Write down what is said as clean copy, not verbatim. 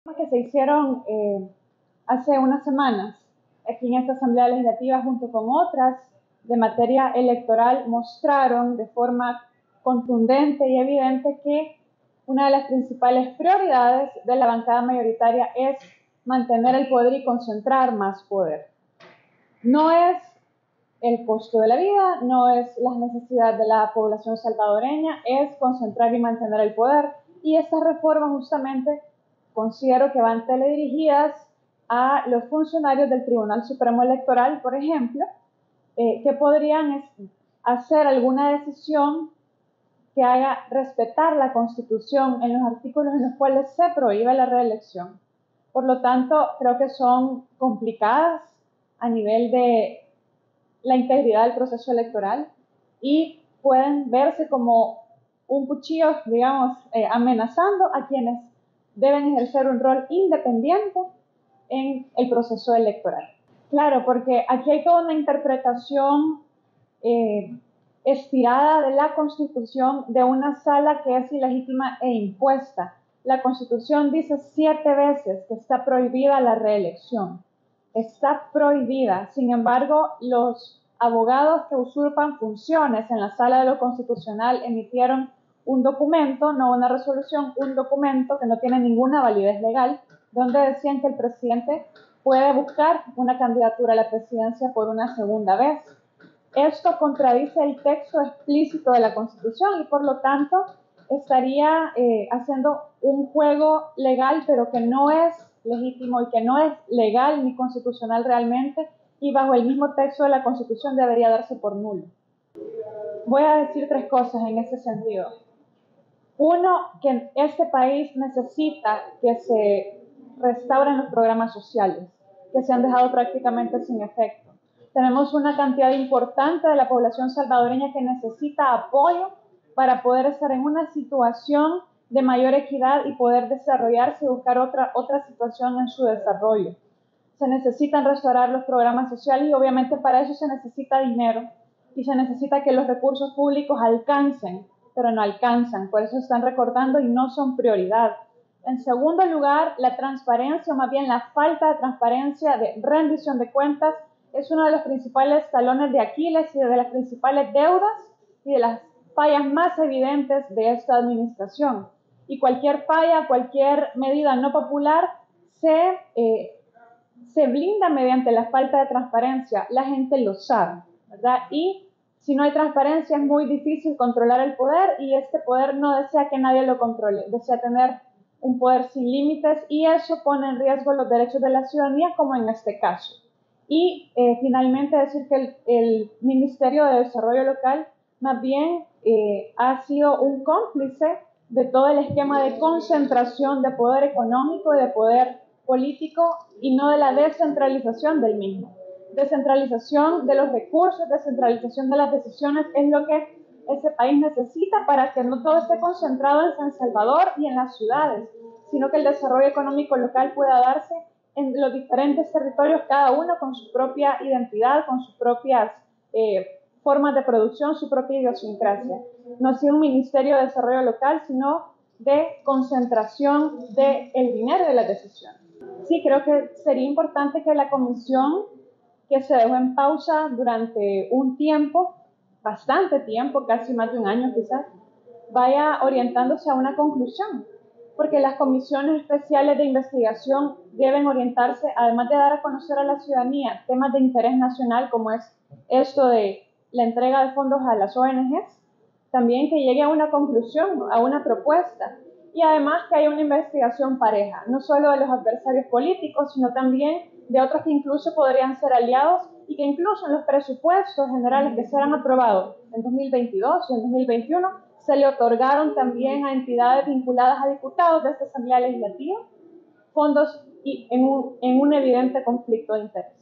Que se hicieron hace unas semanas aquí en esta Asamblea Legislativa junto con otras de materia electoral mostraron de forma contundente y evidente que una de las principales prioridades de la bancada mayoritaria es mantener el poder y concentrar más poder. No es el costo de la vida, no es la necesidad de la población salvadoreña, es concentrar y mantener el poder. Y estas reformas justamente considero que van teledirigidas a los funcionarios del Tribunal Supremo Electoral, por ejemplo, que podrían hacer alguna decisión que haga respetar la Constitución en los artículos en los cuales se prohíbe la reelección. Por lo tanto, creo que son complicadas a nivel de la integridad del proceso electoral y pueden verse como un cuchillo, digamos, amenazando a quienes deben ejercer un rol independiente en el proceso electoral. Claro, porque aquí hay toda una interpretación estirada de la Constitución de una sala que es ilegítima e impuesta. La Constitución dice 7 veces que está prohibida la reelección. Está prohibida. Sin embargo, los abogados que usurpan funciones en la Sala de lo Constitucional emitieron un documento, no una resolución, un documento que no tiene ninguna validez legal, donde decían que el presidente puede buscar una candidatura a la presidencia por una segunda vez. Esto contradice el texto explícito de la Constitución y por lo tanto estaría haciendo un juego legal, pero que no es legítimo y que no es legal ni constitucional realmente, y bajo el mismo texto de la Constitución debería darse por nulo. Voy a decir 3 cosas en ese sentido. Uno, que este país necesita que se restauren los programas sociales, que se han dejado prácticamente sin efecto. Tenemos una cantidad importante de la población salvadoreña que necesita apoyo para poder estar en una situación de mayor equidad y poder desarrollarse y buscar otra situación en su desarrollo. Se necesitan restaurar los programas sociales y obviamente para eso se necesita dinero y se necesita que los recursos públicos alcancen, pero no alcanzan, por eso están recortando y no son prioridad. En segundo lugar, la transparencia, o más bien la falta de transparencia de rendición de cuentas, es uno de los principales talones de Aquiles y de las principales deudas y de las fallas más evidentes de esta administración. Y cualquier falla, cualquier medida no popular se blinda mediante la falta de transparencia. La gente lo sabe, ¿verdad? Y si no hay transparencia es muy difícil controlar el poder y este poder no desea que nadie lo controle, desea tener un poder sin límites y eso pone en riesgo los derechos de la ciudadanía como en este caso. Y finalmente decir que el Ministerio de Desarrollo Local más bien ha sido un cómplice de todo el esquema de concentración de poder económico y de poder político y no de la descentralización del mismo. Descentralización de los recursos, descentralización de las decisiones es lo que ese país necesita para que no todo esté concentrado en San Salvador y en las ciudades, sino que el desarrollo económico local pueda darse en los diferentes territorios, cada uno con su propia identidad, con sus propias formas de producción, su propia idiosincrasia. No sea un ministerio de desarrollo local, sino de concentración del dinero y de las decisiones. Sí, creo que sería importante que la comisión que se dejó en pausa durante un tiempo, bastante tiempo, casi más de un año quizás, vaya orientándose a una conclusión, porque las comisiones especiales de investigación deben orientarse, además de dar a conocer a la ciudadanía temas de interés nacional, como es esto de la entrega de fondos a las ONGs, también que llegue a una conclusión, a una propuesta, y además que haya una investigación pareja, no solo de los adversarios políticos, sino también de otros que incluso podrían ser aliados y que incluso en los presupuestos generales que serán aprobados en 2022 y en 2021 se le otorgaron también a entidades vinculadas a diputados de esta Asamblea Legislativa fondos y en un evidente conflicto de interés.